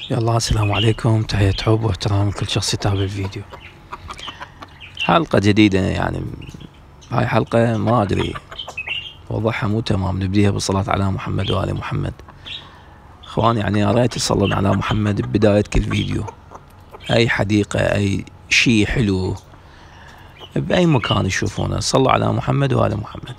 يلا السلام عليكم، تحية حب واحترام لكل شخص يتابع الفيديو. حلقة جديدة يعني هاي حلقة ما أدري وضعها مو تمام. نبديها بالصلاة على محمد وآل محمد. اخوان يعني يا ريت يصلون على محمد ببداية كل فيديو. أي حديقة أي شي حلو بأي مكان يشوفونه صلوا على محمد وآل محمد.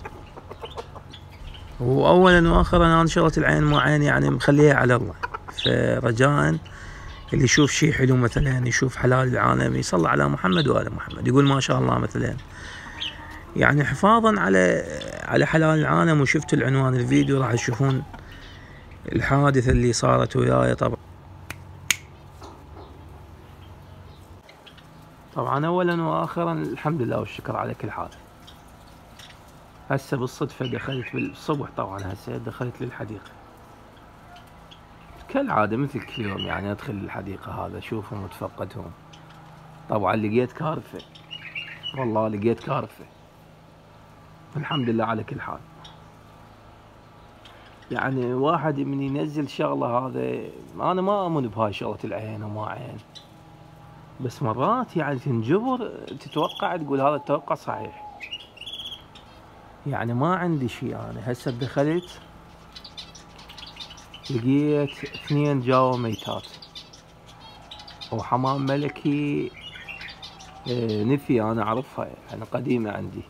وأولا وآخرا أنا شغلة العين مو عين يعني مخليها على الله، فرجاء اللي يشوف شيء حلو مثلا يشوف حلال العالم يصلي على محمد وآل محمد يقول ما شاء الله مثلا، يعني حفاظا على حلال العالم. وشفتوا العنوان الفيديو راح تشوفون الحادثة اللي صارت وياي. طبعا اولا واخرا الحمد لله والشكر على كل حال. هسه بالصدفة دخلت بالصبح، طبعا هسه دخلت للحديقة كالعادة مثل كل يوم، يعني ادخل الحديقة هذا اشوفهم واتفقدهم. طبعا لقيت كارثة، والله لقيت كارثة. الحمد لله على كل حال. يعني واحد من ينزل شغلة هذا، انا ما امن بهاي شغلة العين وما عين، بس مرات يعني تنجبر تتوقع تقول هذا التوقع صحيح. يعني ما عندي شيء. انا هسه دخلت لقيت 2 جاوا ميتات، وحمام ملكي نفي انا اعرفها يعني قديمة عندي،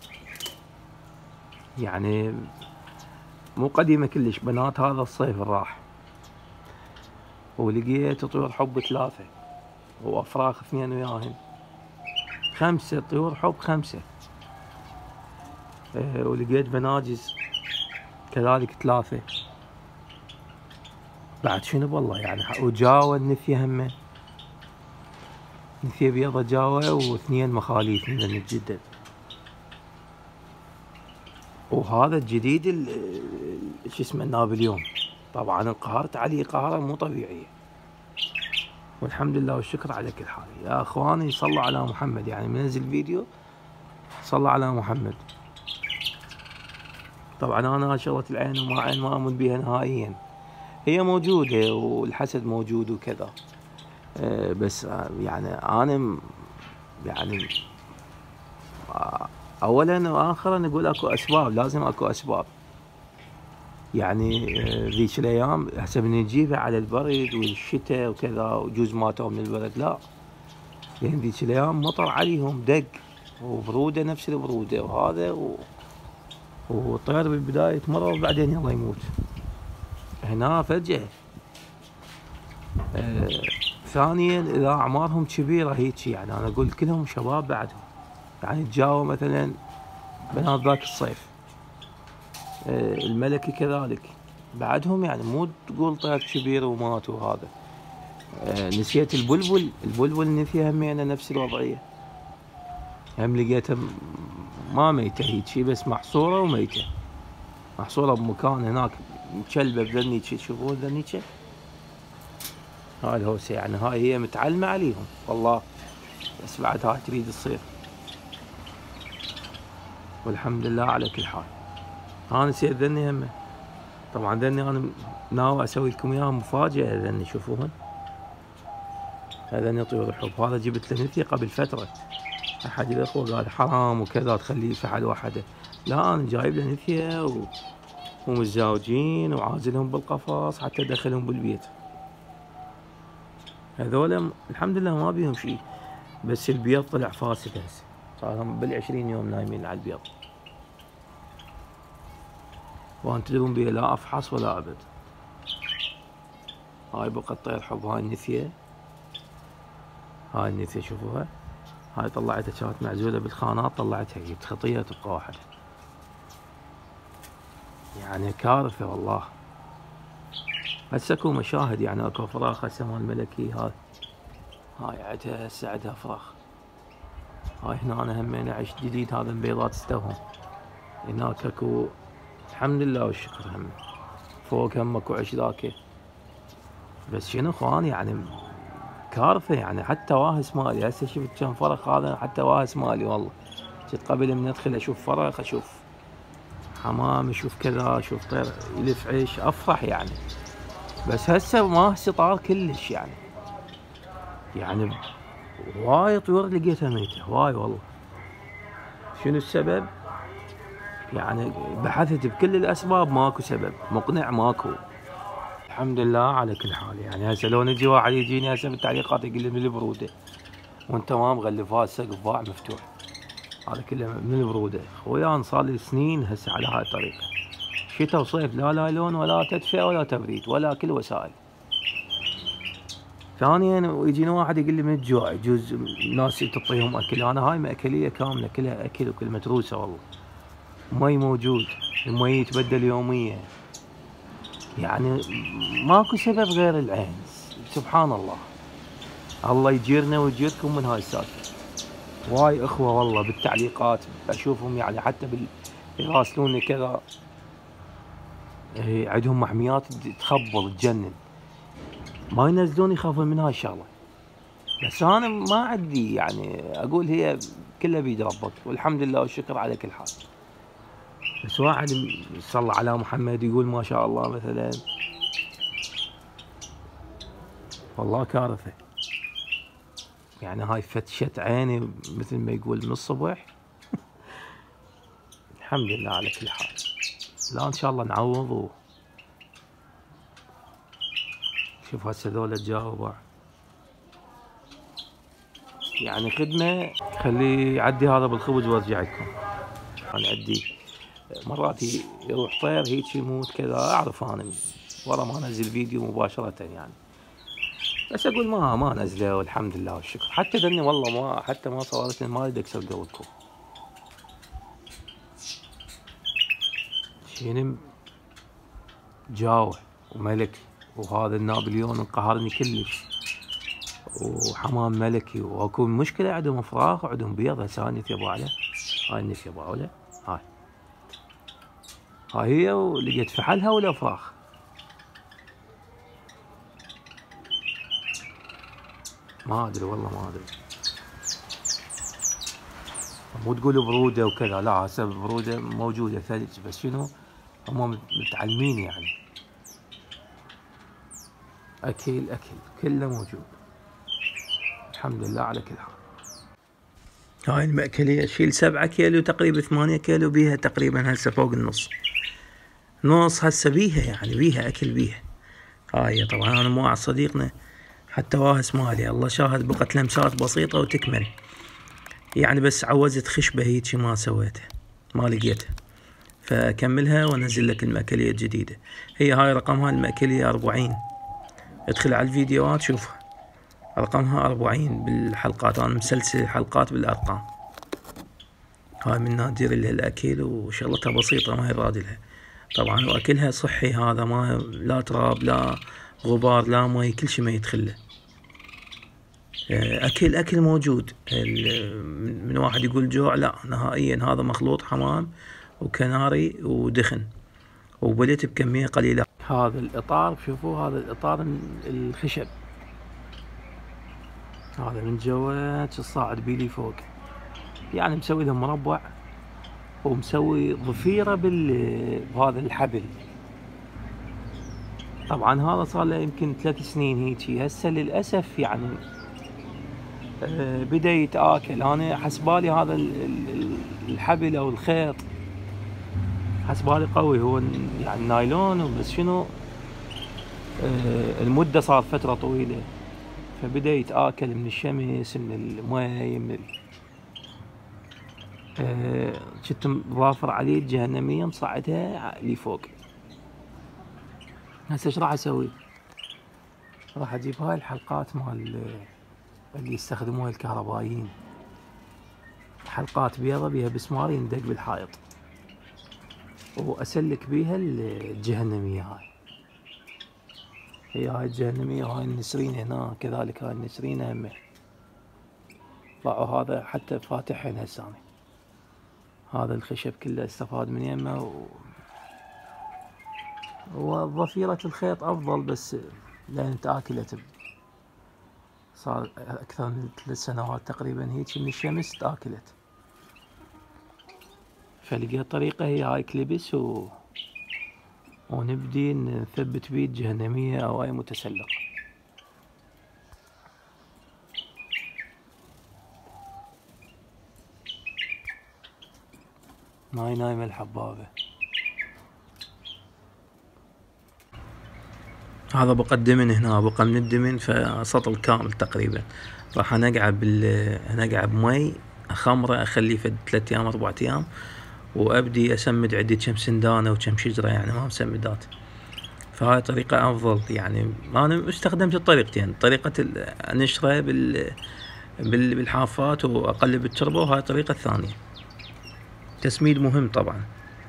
يعني مو قديمة كلش، بنات هذا الصيف راح. ولقيت طيور حب 3 وافراخ 2 وياهن، 5 طيور حب 5. ولقيت بناجز كذلك 3 بعد. شنو والله يعني. وجاوة النفية همه، نفية بيضة جاوة و2 مخاليف من الجدد. وهذا الجديد شو اسمه النابليون. طبعا انقهرت عليه قهرة مو طبيعية، والحمد لله والشكر على كل حال. يا اخواني صلوا على محمد، يعني منزل فيديو صلوا على محمد. طبعا انا شغلة العين وما عين ما امن بها نهائيا. هي موجودة والحسد موجود وكذا، بس يعني انا يعني اولا واخرا نقول اكو اسباب، لازم اكو اسباب. يعني ذيك الايام هسه من نجيبها على البرد والشتاء وكذا وجوز ماتوا من البرد، لا، لان ذيك الايام مطر عليهم دق وبروده نفس البروده وهذا والطير بالبدايه يتمرض وبعدين يلا يموت. هنا فجأة. ثانيا اذا اعمارهم كبيره هيك، يعني انا اقول كلهم شباب بعدهم، يعني تجاوب مثلا بنات ذاك الصيف. الملكي كذلك بعدهم، يعني مو تقول طير كبير ومات وهذا. نسيت البلبل نفيها همينه نفس الوضعيه، هم لقيتها ما ميته هيك بس محصوره وميته، محصوره بمكان هناك مكلبه بذنيك. تشوفون ذنيك هاي الهوسه، يعني هاي هي متعلمه عليهم والله، بس بعد هاي تريد تصير. والحمد لله على كل حال. انا نسيت ذني همه. طبعا ذني انا ناوي اسوي لكم اياها مفاجاه. ذني شوفوهن، هذني طيور الحب. هذا جبت له نثيه قبل فتره، احد الاخوه قال حرام وكذا تخليه فحل وحده، لا انا جايب له نثيه ومتزاوجين وعازلهم بالقفص حتى ادخلهم بالبيت. هذول الحمد لله ما بيهم شيء، بس البيض طلع فاسد هسه، صار لهم بال20 يوم نايمين على البيض. وان تدرون بيه لا افحص ولا ابد. هاي بقى طير حب، هاي النثيه، هاي النثيه شوفوها، هاي طلعتها كانت معزوله بالخانات، طلعتها جبت خطيه تبقى واحده. يعني كارثه والله. هسه اكو مشاهد، يعني اكو فراخ هسه مال ملكي. هاي عندها هسه عندها فراخ. هاي هنا أنا همين عشت جديد، هذا البيضات استوهم. هناك اكو الحمد لله والشكر هم فوق هم اكو عش ذاك. بس شنو اخوان يعني كارثه، يعني حتى واهس مالي. هسه شفت كم فرخ هذا، حتى واهس مالي والله. جيت قبل من ادخل اشوف فرخ، اشوف حمام، اشوف كذا، اشوف طير يلف عيش، افرح يعني. بس هسه ما هسه طار كلش يعني. يعني وايد طيور لقيتها ميتة، واي والله. شنو السبب؟ يعني بحثت بكل الاسباب، ماكو سبب مقنع، ماكو. الحمد لله على كل حال. يعني هسه لو نجي واحد يجيني هسه بالتعليقات يقول لي من البروده وانت ما مغلفها السقف باع مفتوح، هذا كله من البروده. خويا انا صار لي سنين هسه على هاي الطريقه، شتاء وصيف، لا لايلون ولا تدفئه ولا تبريد ولا كل وسائل. ثانيا يجيني واحد يقول لي من الجوع، يجوز ناس تعطيهم اكل، انا هاي مأكليه كامله كلها اكل وكل متروسه والله. مي موجود، المي يتبدل يوميا، يعني ماكو سبب غير العين. سبحان الله، الله يجيرنا ويجيركم من هاي السالفه. واي اخوه والله بالتعليقات اشوفهم يعني حتى يراسلوني كذا، عندهم محميات تخبل تجنن، ما ينزلون يخافون من هاي الشغله. بس انا ما عندي، يعني اقول هي كلها بيد ربك، والحمد لله والشكر على كل حال. بس واحد صلى على محمد يقول ما شاء الله مثلا، والله كارثه. يعني هاي فتشت عيني مثل ما يقول من الصبح. الحمد لله على كل حال. لا ان شاء الله نعوض. شوف هسه ذولا تجاوبوا، يعني خدمه خليه يعدي هذا بالخبز وارجع لكم. انا عندي مرات يروح طير هيك يموت كذا، اعرف انا ورا ما انزل فيديو مباشره يعني. بس اقول ما نزله، والحمد لله والشكر. حتى ذني والله ما، حتى ما صورتني، ما اريد اكسر قولكم. شنو جاوه وملك، وهذا النابليون انقهرني كلش، وحمام ملكي، واكو مشكله عندهم فراخ وعندهم بيض. هسه هاي النث يبغى عليه، هاي النث يبغى عليه، هاي هي، ولقيت فحلها ولا فراخ. ما ادري والله ما ادري. مو تقولوا بروده وكذا، لا هسه بروده موجوده ثلج، بس شنو هم متعلمين يعني. اكل كله موجود، الحمد لله على كل حال. هاي المأكلية تشيل 7 كيلو تقريبا، 8 كيلو، بيها تقريبا هسه فوق النص. نص هسه بيها، يعني بيها اكل بيها. هاي طبعا انا مو على صديقنا حتى واهس مالي، الله شاهد، بقت لمسات بسيطة وتكمل يعني. بس عوزت خشبة هيجي ما سويتها، ما لقيتها، فاكملها وانزل لك المأكلية الجديدة. هي هاي رقمها المأكلية 40، ادخل على الفيديوهات شوفها، رقمها 40 بالحلقات، انا مسلسل حلقات بالارقام. هاي من نادر لها الاكل، وشغلتها بسيطة ما هي رادلها طبعا، واكلها صحي، هذا ما لا تراب لا غبار لا مي، كل شيء ما يدخله. اكل موجود. من واحد يقول جوع، لا نهائيا، هذا مخلوط حمام وكناري ودخن، وبليت بكمية قليلة. هذا الاطار، شوفوا هذا الاطار الخشب، هذا من جوا الصاعد بيلي فوق، يعني مسوي له مربع، ومسوي ضفيرة بهذا الحبل. طبعا هذا صار له يمكن 3 سنين هيجي، هسه للاسف يعني بدا يتآكل. انا حسبالي هذا الحبل او الخيط حسبالي قوي، هو يعني نايلون، بس شنو المدة صار فترة طويلة، فبدا يتآكل من الشمس، من المي، من كنت ضافر عليه الجهنمية مصعدها لفوق. هسه ايش راح اسوي؟ راح اجيب هاي الحلقات مال اللي يستخدموها الكهربائيين، حلقات بيضة بيها بسمار يندق بالحائط، واسلك بيها الجهنمية. هاي الجهنمية، وهاي النسرين هنا كذلك، هاي النسرين همه طلعوا، هذا حتى فاتحين هسه أنا. هذا الخشب كله استفاد من يمه، وضفيرة الخيط افضل، بس لان تاكلت، صار اكثر من 3 سنوات تقريبا هيك من الشمس تاكلت، فلقيت طريقة هي هاي كليبس ونبدي نثبت بيه الجهنمية او اي متسلق. هاي نايمة الحبابة. هذا بقى الدمن هنا، بقى من الدمن فسطل كامل تقريبا. راح انقع بمي خمرة، اخليه في 3 ايام 4 ايام، وابدي اسمد عندي كم سندانة وكم شجرة يعني ما مسمدات. فهاي طريقة افضل يعني. انا استخدمت الطريقتين، طريقة نشره بالحافات واقلب التربة، وهاي الطريقة الثانية. تسميد مهم طبعا.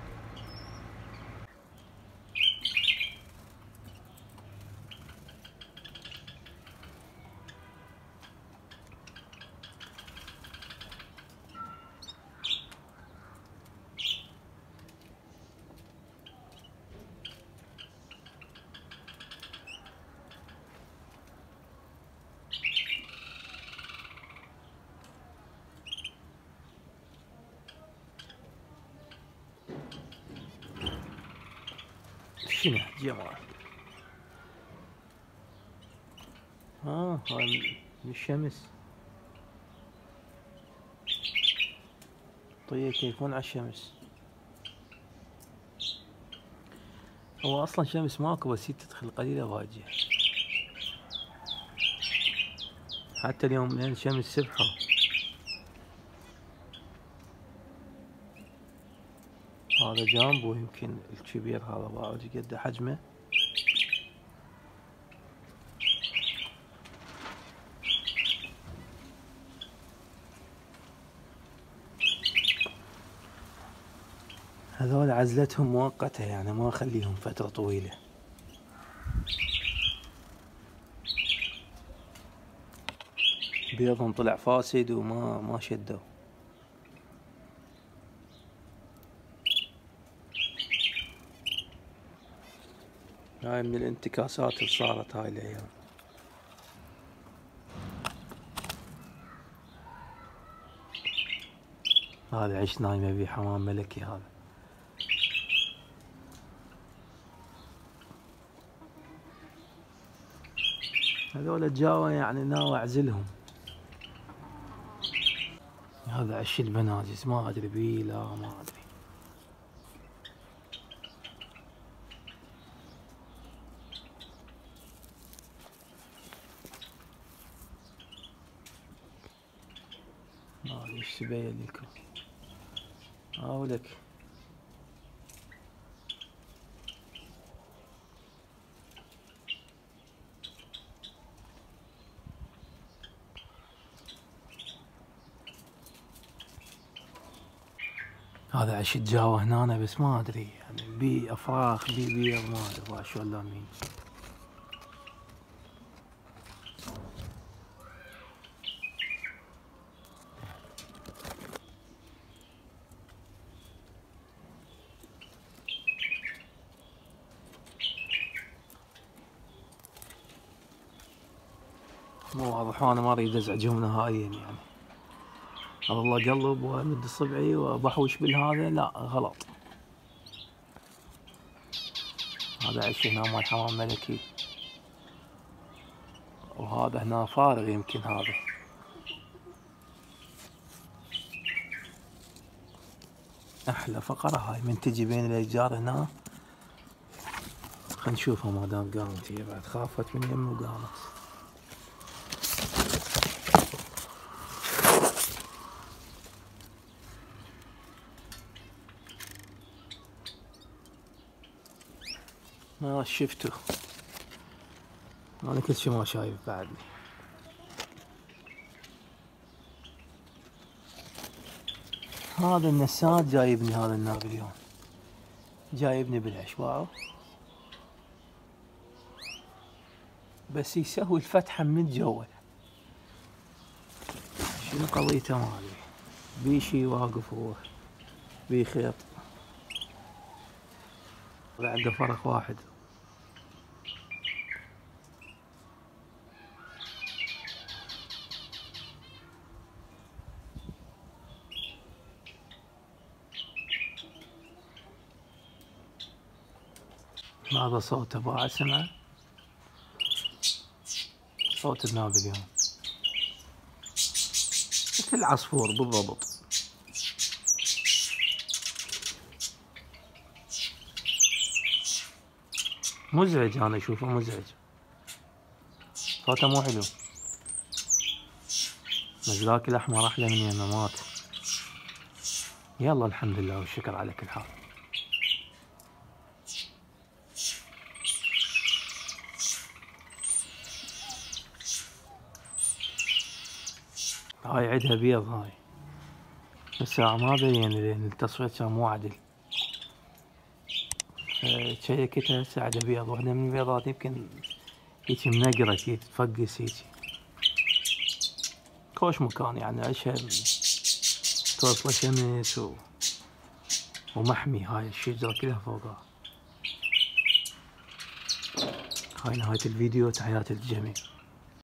شنو جمال؟ هاي من الشمس. طيب يكيفون على الشمس. هو اصلا شمس ماكو، بس هي تدخل قليلة واجية. حتى اليوم لين شمس سبحة. هذا جامبو يمكن الكبير، هذا باعج قد حجمه. هذول عزلتهم مؤقتة يعني، ما اخليهم فترة طويلة. بيضهم طلع فاسد وما شدوا. هاي من الانتكاسات اللي صارت هاي الايام. هذا عش نايمة بيه حمام ملكي هذا. هذول الجاوة يعني ناوي اعزلهم. هذا عش البناجس، ما ادري بيه، لا ما ادري. ما ادري ايش تبين لكم. هاولك. هذا عش الجاوة هنا، بس ما ادري يعني بي افراخ بي بيض، ما ادري شلون لامين. مو واضح، انا ما اريد ازعجهم نهائيا يعني. والله اقلب وامد اصبعي وبحوش بالهذا، لا غلط. هذا عش هنا مال حمام ملكي، وهذا هنا فارغ يمكن. هذا احلى فقرة هاي من تجي بين الاشجار هنا. خل نشوفها ما دام قامت، هي بعد خافت من يمي وقامت. ما شفته، انا كل شي ما شايف بعدني. هذا النساد جايبني، هذا النابليون جايبني بالعشواء، بس يسوي الفتحة من جوا. شنو قضيته ما ادري. بي شي واقف هو، بي خيط. عنده فرخ واحد. هذا صوته بعد سمعه، صوت النابليون مثل العصفور بالضبط. مزعج، انا اشوفه مزعج، صوته مو حلو. مزلاك الاحمر احلى من يمامات. يلا الحمد لله والشكر على كل حال. هاي عدها بيض هاي، الساعة ما بين لان التصوير كان مو عدل، فشيكتها هسه عدها بيض. واحدة من البيضات يمكن هيجي منقرة هيجي تفقس هيجي. خوش مكان يعني اشهر توصله شمس ومحمي. هاي الشجرة كلها فوقها. هاي نهاية الفيديو، تحياتي للجميع.